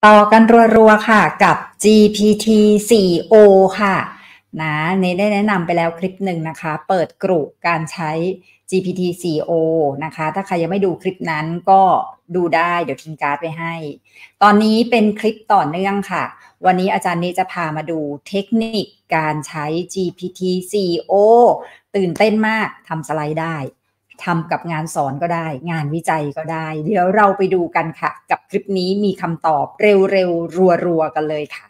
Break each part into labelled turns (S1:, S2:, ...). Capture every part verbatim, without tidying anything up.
S1: ต่อกันรัวๆค่ะกับ จี พี ที โฟร์ โอ ค่ะนะเนได้แนะนำไปแล้วคลิปหนึ่งนะคะเปิดกลุ่มการใช้ จี พี ที โฟร์ โอ นะคะถ้าใครยังไม่ดูคลิปนั้นก็ดูได้เดี๋ยวทิ้งการ์ดไว้ให้ตอนนี้เป็นคลิปต่อเนื่องค่ะวันนี้อาจารย์เนจะพามาดูเทคนิคการใช้ จี พี ที โฟร์ โอ ตื่นเต้นมากทำสไลด์ได้ทำกับงานสอนก็ได้งานวิจัยก็ได้เดี๋ยวเราไปดูกันค่ะกับคลิปนี้มีคำตอบเร็วๆรัวๆกันเลยค่ะ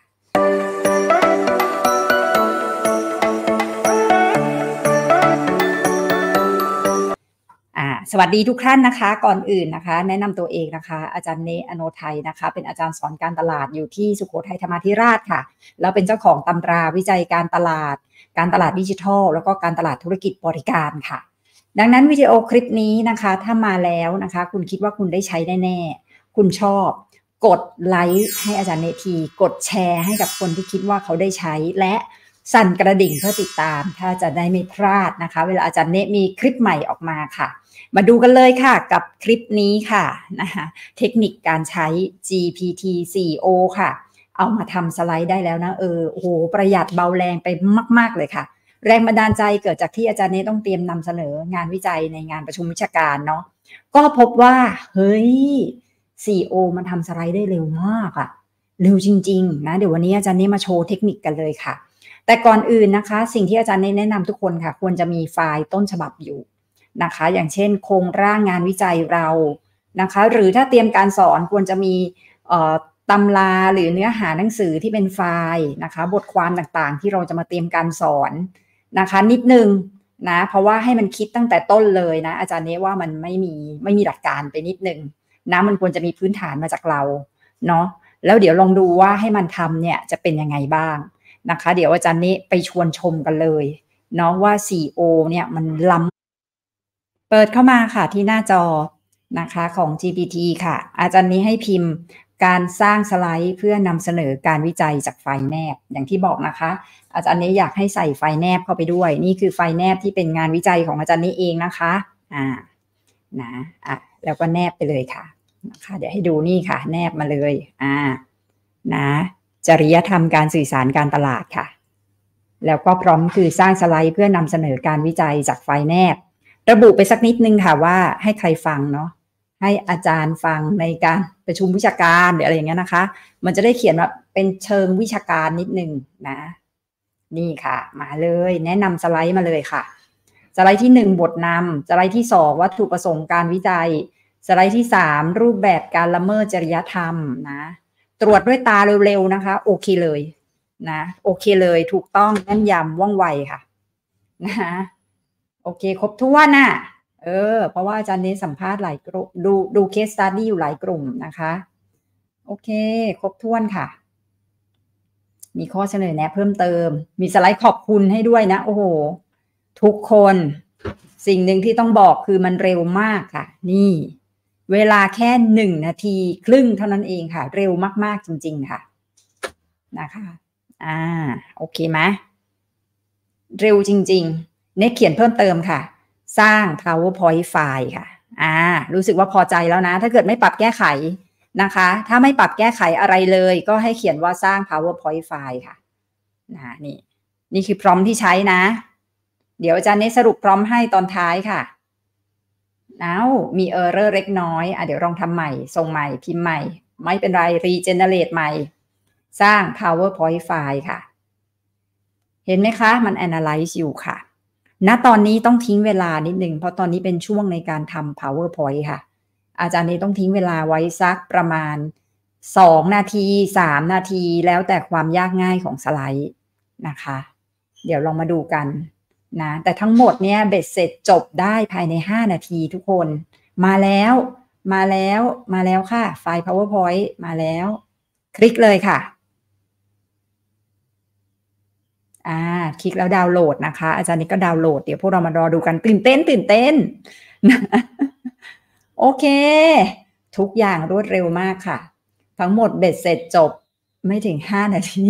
S1: สวัสดีทุกท่านนะคะก่อนอื่นนะคะแนะนำตัวเองนะคะอาจารย์เนอโนไทยนะคะเป็นอาจารย์สอนการตลาดอยู่ที่สุโขทัยธรรมาธิราชค่ะแล้วเป็นเจ้าของตำราวิจัยการตลาดการตลาดดิจิทัลแล้วก็การตลาดธุรกิจบริการค่ะดังนั้นวิดีโอคลิปนี้นะคะถ้ามาแล้วนะคะคุณคิดว่าคุณได้ใช้แน่ๆคุณชอบกดไลค์ให้อาจารย์เนทีกดแชร์ให้กับคนที่คิดว่าเขาได้ใช้และสั่นกระดิ่งเพื่อติดตามถ้าจะได้ไม่พลาดนะคะเวลาอาจารย์เนมีคลิปใหม่ออกมาค่ะมาดูกันเลยค่ะกับคลิปนี้ค่ะนะคะเทคนิคการใช้ จี พี ที โฟร์ โอ ค่ะเอามาทำสไลด์ได้แล้วนะเออโอ้โหประหยัดเบาแรงไปมากๆเลยค่ะแรงบันดาลใจเกิดจากที่อาจารย์เนต้องเตรียมนำเสนองานวิจัยในงานประชุมวิชาการเนาะก็พบว่าเฮ้ย โฟร์ โอ มันทำสไลด์ได้เร็วมากอะเร็วจริงๆนะเดี๋ยววันนี้อาจารย์เนมาโชว์เทคนิคกันเลยค่ะแต่ก่อนอื่นนะคะสิ่งที่อาจารย์เนแนะนำทุกคนค่ะควรจะมีไฟล์ต้นฉบับอยู่นะคะอย่างเช่นโครงร่างงานวิจัยเรานะคะหรือถ้าเตรียมการสอนควรจะมีตำราหรือเนื้อหาหนังสือที่เป็นไฟล์นะคะบทความต่างๆที่เราจะมาเตรียมการสอนนะคะนิดนึงนะเพราะว่าให้มันคิดตั้งแต่ต้นเลยนะอาจารย์เนว่ามันไม่มีไม่มีหลักการไปนิดนึงนะมันควรจะมีพื้นฐานมาจากเราเนาะแล้วเดี๋ยวลองดูว่าให้มันทำเนี่ยจะเป็นยังไงบ้างนะคะเดี๋ยวอาจารย์เนไปชวนชมกันเลยเนาะว่า โฟร์ โอ เนี่ยมันล้ำเปิดเข้ามาค่ะที่หน้าจอนะคะของ จี พี ที ค่ะอาจารย์นี้ให้พิมพ์การสร้างสไลด์เพื่อนำเสนอการวิจัยจากไฟล์แนบอย่างที่บอกนะคะอาจารย์นี้อยากให้ใส่ไฟล์แนบเข้าไปด้วยนี่คือไฟล์แนบที่เป็นงานวิจัยของอาจารย์นี้เองนะคะอ่านะอ่ะแล้วก็แนบไปเลยค่ะนะคะเดี๋ยวให้ดูนี่ค่ะแนบมาเลยอ่านะจริยธรรมการสื่อสารการตลาดค่ะแล้วก็พร้อมคือสร้างสไลด์เพื่อนำเสนอการวิจัยจากไฟล์แนบระบุไปสักนิดนึงค่ะว่าให้ใครฟังเนาะให้อาจารย์ฟังในการประชุมวิชาการหรืออะไรอย่างเงี้ยนะคะมันจะได้เขียนแบบเป็นเชิงวิชาการนิดนึงนะนี่ค่ะมาเลยแนะนำสไลด์มาเลยค่ะสไลด์ที่หนึ่งบทนำสไลด์ที่สองวัตถุประสงค์การวิจัยสไลด์ที่สามรูปแบบการละเมิดจริยธรรมนะตรวจด้วยตาเร็วๆนะคะโอเคเลยนะโอเคเลยถูกต้องแม่นยำว่องไวค่ะนะคะโอเคครบถ้วนน่ะเออเพราะว่าอาจารย์เน้นสัมภาษณ์หลายกลุ่มดูดูเคสสตัดดี้อยู่หลายกลุ่มนะคะโอเคครบถ้วนค่ะมีข้อเสนอแนะเพิ่มเติมมีสไลด์ขอบคุณให้ด้วยนะโอ้โหทุกคนสิ่งหนึ่งที่ต้องบอกคือมันเร็วมากค่ะนี่เวลาแค่หนึ่งนาทีครึ่งเท่านั้นเองค่ะเร็วมากๆจริงๆค่ะนะคะอ่าโอเคไหมเร็วจริงๆเน็ตเขียนเพิ่มเติมค่ะสร้าง PowerPoint ไฟล์ค่ะอ่ารู้สึกว่าพอใจแล้วนะถ้าเกิดไม่ปรับแก้ไขนะคะถ้าไม่ปรับแก้ไขอะไรเลยก็ให้เขียนว่าสร้าง PowerPoint ไฟล์ค่ะนะนี่นี่คือพร้อมที่ใช้นะเดี๋ยวอาจารย์เน็ตสรุปพร้อมให้ตอนท้ายค่ะเอ้ามี error เล็กน้อยอ่ะเดี๋ยวลองทำใหม่ส่งใหม่พิมพ์ใหม่ไม่เป็นไร regenerate ใหม่สร้าง PowerPoint ไฟล์ค่ะเห็นไหมคะมัน analyze อยู่ค่ะณตอนนี้ต้องทิ้งเวลานิดนึงเพราะตอนนี้เป็นช่วงในการทำ PowerPoint ค่ะอาจารย์นี้ต้องทิ้งเวลาไว้สักประมาณสองนาทีสามนาทีแล้วแต่ความยากง่ายของสไลด์นะคะเดี๋ยวลองมาดูกันนะแต่ทั้งหมดเนี่ยเบ็ดเสร็จจบได้ภายในห้านาทีทุกคนมาแล้วมาแล้วมาแล้วค่ะไฟล์ PowerPoint มาแล้วคลิกเลยค่ะอ่าคลิกแล้วดาวน์โหลดนะคะอาจารย์นี่ก็ดาวน์โหลดเดี๋ยวพวกเรามารอดูกันตื่นเต้นตื่นเต้นโอเคทุกอย่างรวดเร็วมากค่ะทั้งหมดเบ็ดเสร็จจบไม่ถึงห้านาที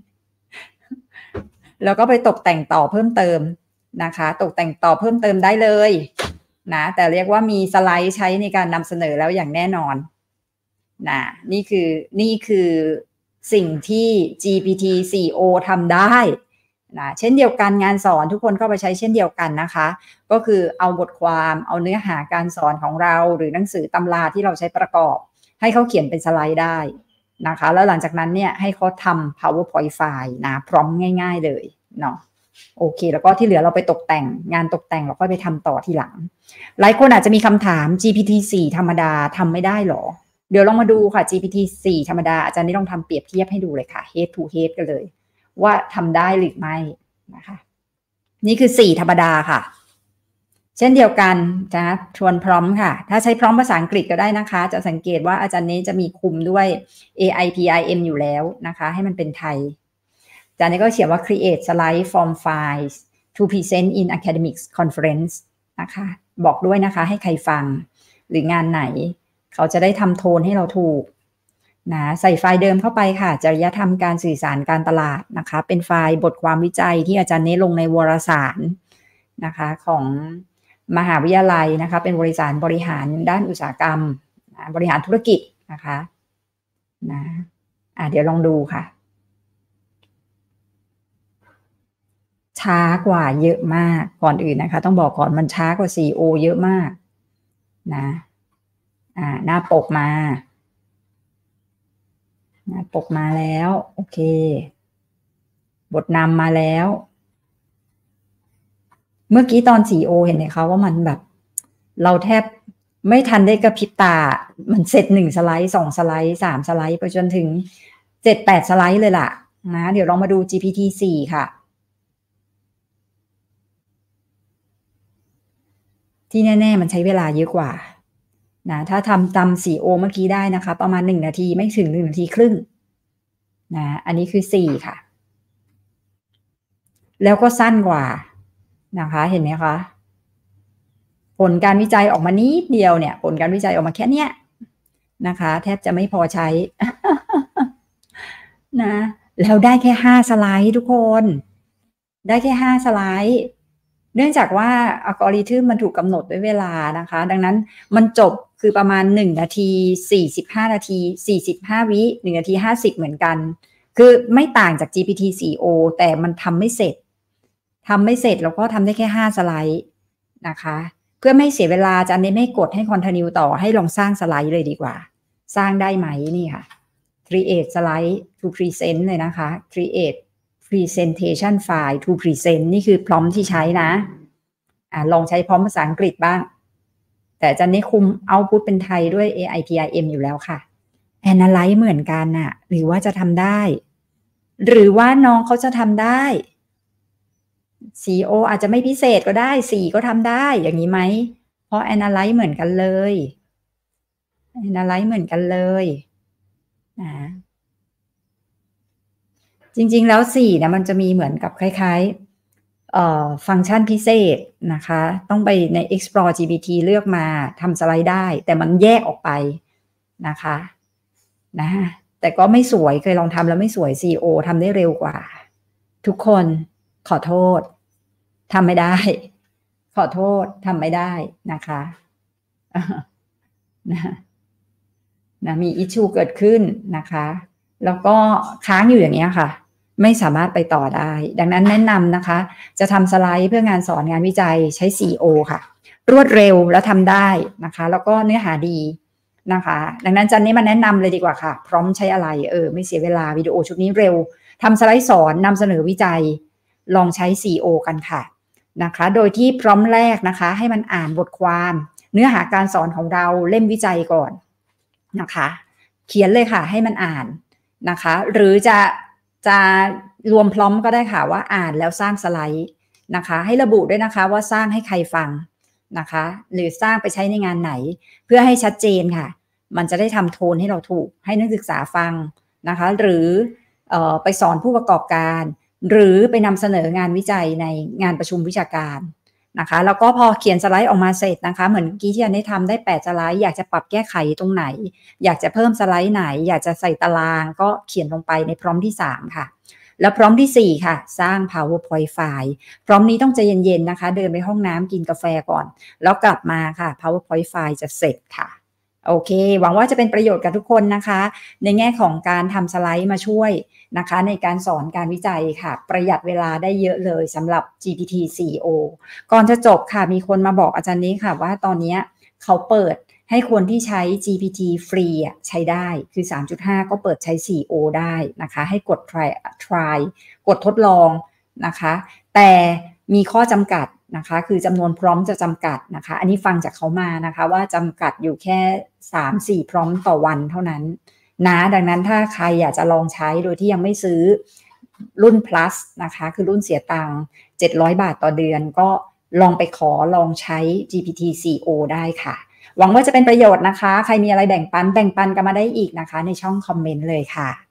S1: แล้วก็ไปตกแต่งต่อเพิ่มเติมนะคะตกแต่งต่อเพิ่มเติมได้เลยนะแต่เรียกว่ามีสไลด์ใช้ในการนำเสนอแล้วอย่างแน่นอนนะนี่คือนี่คือสิ่งที่ จี พี ที โฟร์ โอ ทำได้นะเช่นเดียวกันงานสอนทุกคนก็ไปใช้เช่นเดียวกันนะคะก็คือเอาบทความเอาเนื้อหาการสอนของเราหรือหนังสือตำราที่เราใช้ประกอบให้เขาเขียนเป็นสไลด์ได้นะคะแล้วหลังจากนั้นเนี่ยให้เขาทำ PowerPoint ไฟล์นะพร้อมง่ายๆเลยเนาะโอเคแล้วก็ที่เหลือเราไปตกแต่งงานตกแต่งเราก็ไปทำต่อทีหลังหลายคนอาจจะมีคำถาม จี พี ที โฟร์ ธรรมดาทำไม่ได้หรอเดี๋ยวลองมาดูค่ะ จี พี ที โฟร์ ธรรมดาอาจารย์นี่ลองทำเปรียบเทียบให้ดูเลยค่ะ head to head กันเลยว่าทำได้หรือไม่นะคะนี่คือสี่ธรรมดาค่ะเช่นเดียวกันนะชวนพร้อมค่ะถ้าใช้พร้อมภาษาอังกฤษก็ได้นะคะจะสังเกตว่าอาจารย์นี้จะมีคุมด้วย เอ ไอ พี ไอ เอ็ม อยู่แล้วนะคะให้มันเป็นไทยอาจารย์นี้ก็เขียนว่า create slide form files to present in academic conference นะคะบอกด้วยนะคะให้ใครฟังหรืองานไหนเขาจะได้ทำโทนให้เราถูกนะใส่ไฟล์เดิมเข้าไปค่ะจริยธรรมการสื่อสารการตลาดนะคะเป็นไฟล์บทความวิจัยที่อาจารย์เน้ลงในวารสารนะคะของมหาวิทยาลัยนะคะเป็นบริษัทบริหารด้านอุตสาหกรรมนะบริหารธุรกิจนะคะนะอ่ะเดี๋ยวลองดูค่ะช้ากว่าเยอะมากก่อนอื่นนะคะต้องบอกก่อนมันช้ากว่า ซี โอ เยอะมากนะอ่าหน้าปกมาหน้าปกมาแล้วโอเคบทนำมาแล้วเมื่อกี้ตอน ซี โอ เห็นไหมคะว่ามันแบบเราแทบไม่ทันได้กระพริบตามันเสร็จหนึ่งสไลด์สองสไลด์สามสไลด์ไปจนถึงเจ็ดแปดสไลด์เลยล่ะนะเดี๋ยวลองมาดู จี พี ที โฟร์ ค่ะที่แน่ๆมันใช้เวลาเยอะกว่านะถ้าทำตาม ซี โอ เมื่อกี้ได้นะคะประมาณหนึ่งนาทีไม่ถึงหนึ่งนาทีครึ่งนะอันนี้คือสี่ค่ะแล้วก็สั้นกว่านะคะเห็นไหมคะผลการวิจัยออกมานิดเดียวเนี่ยผลการวิจัยออกมาแค่เนี้ยนะคะแทบจะไม่พอใช้ นะแล้วได้แค่ห้าสไลด์ทุกคนได้แค่ห้าสไลด์เนื่องจากว่าอัลกอริทึมมันถูกกำหนดด้วยเวลานะคะดังนั้นมันจบคือประมาณหนึ่งนาทีสี่สิบห้านาทีสี่สิบห้าวิหนึ่งนาทีห้าสิบเหมือนกันคือไม่ต่างจาก จี พี ที โฟร์ โอ แต่มันทำไม่เสร็จทำไม่เสร็จแล้วก็ทำได้แค่ห้าสไลด์นะคะเพื่อไม่เสียเวลาจะไม่ไม่กดให้ continue ต่อให้ลองสร้างสไลด์เลยดีกว่าสร้างได้ไหมนี่ค่ะ create slide to present เลยนะคะ create presentation file to present นี่คือพร้อมที่ใช้นะอ่าลองใช้พร้อมภาษาอังกฤษบ้างแต่อาจารย์นี่คุม output เป็นไทยด้วย เอ ไอ พี ไอ เอ็ม อยู่แล้วค่ะ analyze เหมือนกันน่ะหรือว่าจะทำได้หรือว่าน้องเขาจะทำได้ ซี โอ อาจจะไม่พิเศษก็ได้สี่ก็ทำได้อย่างนี้ไหมเพราะ analyze เหมือนกันเลย analyze เหมือนกันเลยนะจริงๆแล้วสี่เนี่ยมันจะมีเหมือนกับคล้ายๆเอ่อฟังก์ชันพิเศษนะคะต้องไปใน Explore จี พี ที เลือกมาทำสไลด์ได้แต่มันแยกออกไปนะคะนะแต่ก็ไม่สวยเคยลองทำแล้วไม่สวย ซี โอ ทำได้เร็วกว่าทุกคนขอโทษทำไม่ได้ขอโทษทำไม่ได้นะคะนะนะมีอิชชูเกิดขึ้นนะคะแล้วก็ค้างอยู่อย่างนี้ค่ะไม่สามารถไปต่อได้ดังนั้นแนะนำนะคะจะทำสไลด์เพื่องานสอนงานวิจัยใช้ ซี โอ ค่ะรวดเร็วแล้วทำได้นะคะแล้วก็เนื้อหาดีนะคะดังนั้นจันนี้มาแนะนำเลยดีกว่าค่ะพร้อมใช้อะไรเออไม่เสียเวลาวิดีโอชุดนี้เร็วทำสไลด์สอนนำเสนอวิจัยลองใช้ ซี โอ กันค่ะนะคะโดยที่พร้อมแรกนะคะให้มันอ่านบทความเนื้อหาการสอนของเราเล่มวิจัยก่อนนะคะเขียนเลยค่ะให้มันอ่านนะคะหรือจะจะรวมพร้อมก็ได้ค่ะว่าอ่านแล้วสร้างสไลด์นะคะให้ระบุด้วยนะคะว่าสร้างให้ใครฟังนะคะหรือสร้างไปใช้ในงานไหนเพื่อให้ชัดเจนค่ะมันจะได้ทำโทนให้เราถูกให้นักศึกษาฟังนะคะหรือเอ่อไปสอนผู้ประกอบการหรือไปนำเสนองานวิจัยในงานประชุมวิชาการนะคะแล้วก็พอเขียนสไลด์ออกมาเสร็จนะคะเหมือนกี้ที่อันได้ทำได้แปดสไลด์อยากจะปรับแก้ไขตรงไหนอยากจะเพิ่มสไลด์ไหนอยากจะใส่ตารางก็เขียนลงไปในพร้อมที่สามค่ะแล้วพร้อมที่สี่ค่ะสร้าง PowerPoint ไฟล์พร้อมนี้ต้องใจเย็นๆนะคะเดินไปห้องน้ำกินกาแฟก่อนแล้วกลับมาค่ะ PowerPoint ไฟล์จะเสร็จค่ะโอเคหวังว่าจะเป็นประโยชน์กับทุกคนนะคะในแง่ของการทำสไลด์มาช่วยนะคะในการสอนการวิจัยค่ะประหยัดเวลาได้เยอะเลยสำหรับ จี พี ที โฟร์ โอ ก่อนจะจบค่ะมีคนมาบอกอาจารย์นี้ค่ะว่าตอนนี้เขาเปิดให้คนที่ใช้ จี พี ที ฟรีใช้ได้คือ สามจุดห้า ก็เปิดใช้ โฟร์ โอ ได้นะคะให้กด try try กดทดลองนะคะแต่มีข้อจำกัดนะคะคือจำนวนพร้อมจะจำกัดนะคะอันนี้ฟังจากเขามานะคะว่าจำกัดอยู่แค่ สามถึงสี่ พร้อมต่อวันเท่านั้นนะดังนั้นถ้าใครอยากจะลองใช้โดยที่ยังไม่ซื้อรุ่น plus นะคะคือรุ่นเสียตังค์เจ็ดร้อยบาทต่อเดือนก็ลองไปขอลองใช้ จี พี ที โฟร์ โอ ได้ค่ะหวังว่าจะเป็นประโยชน์นะคะใครมีอะไรแบ่งปันแบ่งปันกันมาได้อีกนะคะในช่องคอมเมนต์เลยค่ะ